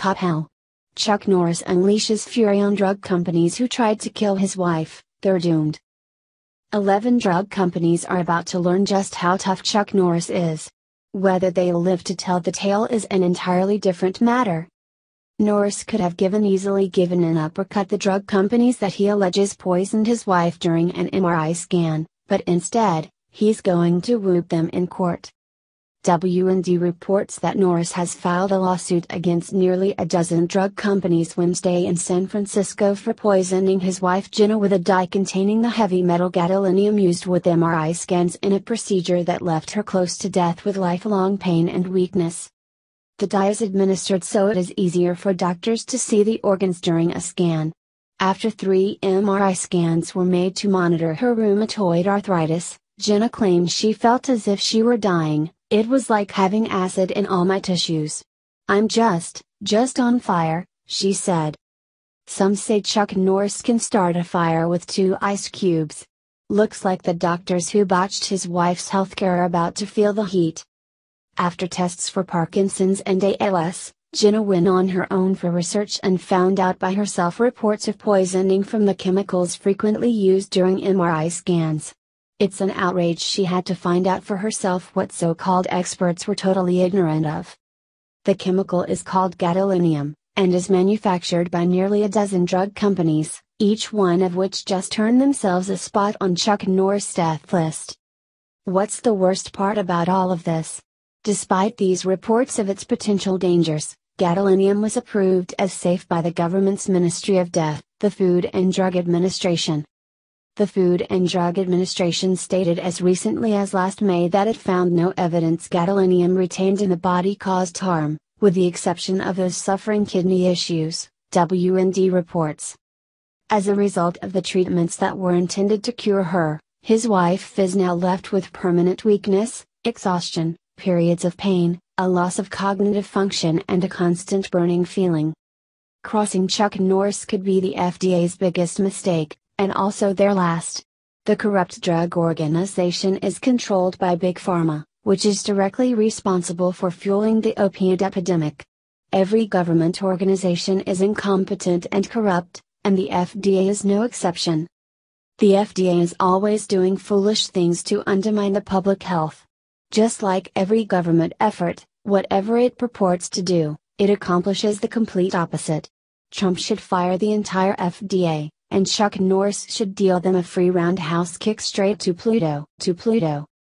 POW. Chuck Norris unleashes fury on drug companies who tried to kill his wife. They're doomed. 11 drug companies are about to learn just how tough Chuck Norris is. Whether they'll live to tell the tale is an entirely different matter. Norris could have easily given an uppercut the drug companies that he alleges poisoned his wife during an MRI scan, but instead, he's going to whoop them in court. WND reports that Norris has filed a lawsuit against nearly a dozen drug companies Wednesday in San Francisco for poisoning his wife Jenna with a dye containing the heavy metal gadolinium used with MRI scans in a procedure that left her close to death with lifelong pain and weakness. The dye is administered so it is easier for doctors to see the organs during a scan. After 3 MRI scans were made to monitor her rheumatoid arthritis, Jenna claimed she felt as if she were dying. "It was like having acid in all my tissues. I'm just on fire," she said. Some say Chuck Norris can start a fire with 2 ice cubes. Looks like the doctors who botched his wife's healthcare are about to feel the heat. After tests for Parkinson's and ALS, Jenna went on her own for research and found out by herself reports of poisoning from the chemicals frequently used during MRI scans. It's an outrage she had to find out for herself what so-called experts were totally ignorant of. The chemical is called gadolinium, and is manufactured by nearly a dozen drug companies, each one of which just earned themselves a spot on Chuck Norris' death list. What's the worst part about all of this? Despite these reports of its potential dangers, gadolinium was approved as safe by the government's Ministry of Death, the Food and Drug Administration. The Food and Drug Administration stated as recently as last May that it found no evidence gadolinium retained in the body caused harm, with the exception of those suffering kidney issues, WND reports. As a result of the treatments that were intended to cure her, his wife is now left with permanent weakness, exhaustion, periods of pain, a loss of cognitive function and a constant burning feeling. Crossing Chuck Norris could be the FDA's biggest mistake, and also their last. The corrupt drug organization is controlled by Big Pharma, which is directly responsible for fueling the opioid epidemic. Every government organization is incompetent and corrupt, and the FDA is no exception. The FDA is always doing foolish things to undermine the public health. Just like every government effort, whatever it purports to do, it accomplishes the complete opposite. Trump should fire the entire FDA. And Chuck Norris should deal them a free roundhouse kick straight to Pluto.